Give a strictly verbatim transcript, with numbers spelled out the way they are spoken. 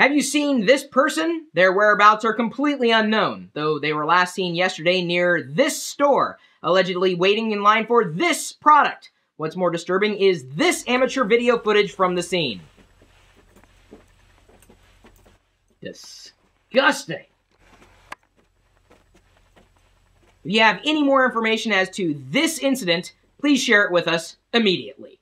Have you seen this person? Their whereabouts are completely unknown, though they were last seen yesterday near this store, allegedly waiting in line for this product. What's more disturbing is this amateur video footage from the scene. Disgusting. If you have any more information as to this incident, please share it with us immediately.